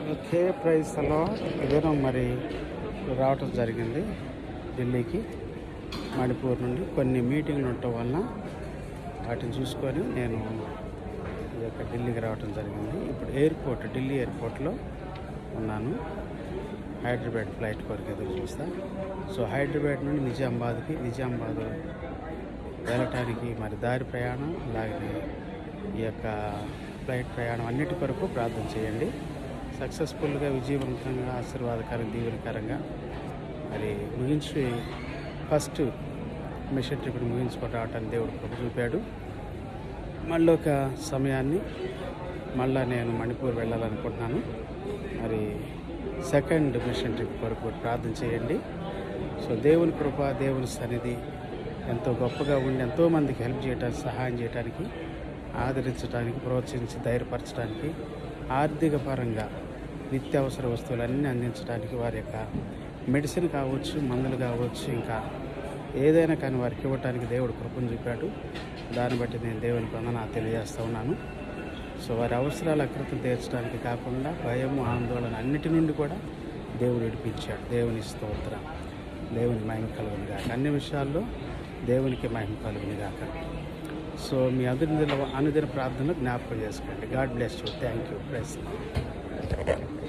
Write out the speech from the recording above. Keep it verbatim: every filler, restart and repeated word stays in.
Okay, price అలా ఇదేనో మరి రావటం జరిగింది ఢిల్లీకి మణిపూర్ నుండి. కొన్ని మీటింగ్లు ఉండటం వలన వాటిని చూసుకొని నేను ఈ యొక్క ఢిల్లీకి రావటం జరిగింది. ఇప్పుడు ఎయిర్పోర్ట్ ఢిల్లీ ఎయిర్పోర్ట్లో ఉన్నాను. హైదరాబాద్ ఫ్లైట్ కొరకు ఎదురు చూస్తా. సో హైదరాబాద్ నుండి నిజామాబాద్కి, నిజామాబాద్ వెళ్ళటానికి మరి దారి ప్రయాణం, అలాగే ఈ యొక్క ఫ్లైట్ ప్రయాణం అన్నిటి కొరకు ప్రార్థన చేయండి. సక్సెస్ఫుల్గా, విజయవంతంగా, ఆశీర్వాదకరంగా, దీవెనకరంగా మరి ముగించి ఫస్ట్ మిషన్ ట్రిప్ని ముగించుకొని రావటానికి దేవుడు కృప చూపాడు. మళ్ళీ ఒక సమయాన్ని మళ్ళీ నేను మణిపూర్ వెళ్ళాలనుకుంటున్నాను. మరి సెకండ్ మిషన్ ట్రిప్ కొరకు ప్రార్థన చేయండి. సో దేవుని కృప, దేవుని సన్నిధి ఎంతో గొప్పగా ఉండి ఎంతోమందికి హెల్ప్ చేయడానికి, సహాయం చేయడానికి, ఆదరించడానికి, ప్రోత్సహించి ధైర్యపరచడానికి, ఆర్థిక పరంగా నిత్యావసర వస్తువులన్నీ అందించడానికి, వారి యొక్క మెడిసిన్ కావచ్చు, మందులు కావచ్చు, ఇంకా ఏదైనా కానీ వారికి ఇవ్వటానికి దేవుడు కృపను చూపాడు. దాన్ని బట్టి నేను దేవుని వందనాలు తెలియజేస్తూ ఉన్నాను. సో వారి అవసరాల అకృతం తీర్చడానికి కాకుండా భయము, ఆందోళన అన్నిటి నుండి కూడా దేవుడు విడిపించాడు. దేవుని స్తోత్రం, దేవుని మహిమ కలుగును గాక. అన్ని విషయాల్లో దేవునికి మహిమ కలుగును గాక. సో మీ అనుదిన అనుదిన ప్రార్థనలు జ్ఞాపకం చేసుకోండి. God bless you. Thank you. Praise.